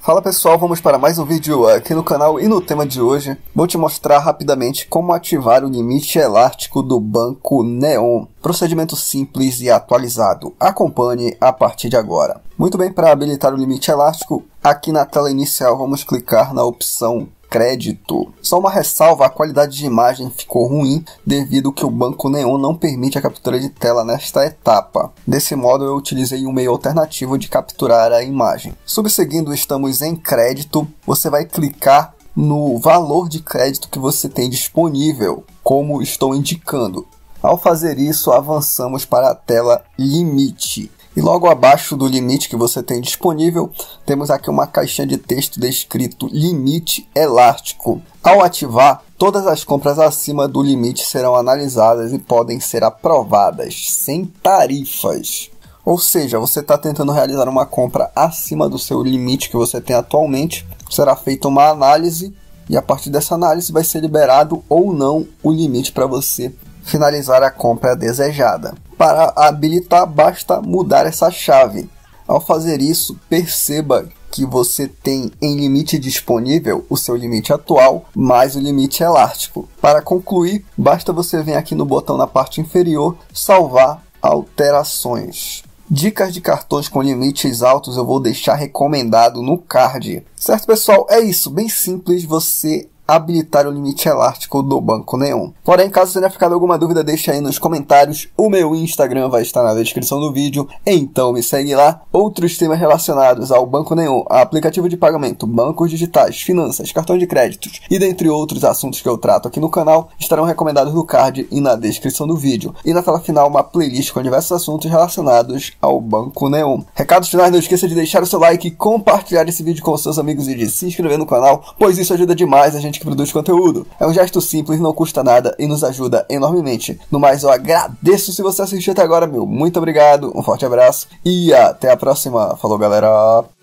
Fala pessoal, vamos para mais um vídeo aqui no canal e no tema de hoje vou te mostrar rapidamente como ativar o limite elástico do Banco Neon. Procedimento simples e atualizado. Acompanhe a partir de agora. Muito bem, para habilitar o limite elástico, aqui na tela inicial vamos clicar na opção crédito. Só uma ressalva, a qualidade de imagem ficou ruim devido que o Banco Neon não permite a captura de tela nesta etapa. Desse modo eu utilizei um meio alternativo de capturar a imagem. Subseguindo, estamos em crédito, você vai clicar no valor de crédito que você tem disponível, como estou indicando. Ao fazer isso, avançamos para a tela limite. E logo abaixo do limite que você tem disponível, temos aqui uma caixinha de texto descrito limite elástico. Ao ativar, todas as compras acima do limite serão analisadas e podem ser aprovadas, sem tarifas. Ou seja, você está tentando realizar uma compra acima do seu limite que você tem atualmente, será feita uma análise e a partir dessa análise vai ser liberado ou não o limite para você finalizar a compra desejada. Para habilitar, basta mudar essa chave. Ao fazer isso, perceba que você tem em limite disponível o seu limite atual mais o limite elástico. Para concluir, basta você vir aqui no botão na parte inferior, salvar alterações. Dicas de cartões com limites altos eu vou deixar recomendado no card. Certo, pessoal? É isso, bem simples você habilitar o limite elástico do Banco Neon. Porém, caso tenha ficado alguma dúvida, deixa aí nos comentários. O meu Instagram vai estar na descrição do vídeo, então me segue lá. Outros temas relacionados ao Banco Neon, aplicativo de pagamento, bancos digitais, finanças, cartão de créditos e dentre outros assuntos que eu trato aqui no canal, estarão recomendados no card e na descrição do vídeo. E na tela final, uma playlist com diversos assuntos relacionados ao Banco Neon. Recados finais, não esqueça de deixar o seu like, compartilhar esse vídeo com seus amigos e de se inscrever no canal, pois isso ajuda demais a gente que produz conteúdo. É um gesto simples, não custa nada e nos ajuda enormemente. No mais, eu agradeço se você assistiu até agora, meu. Muito obrigado, um forte abraço e até a próxima. Falou, galera!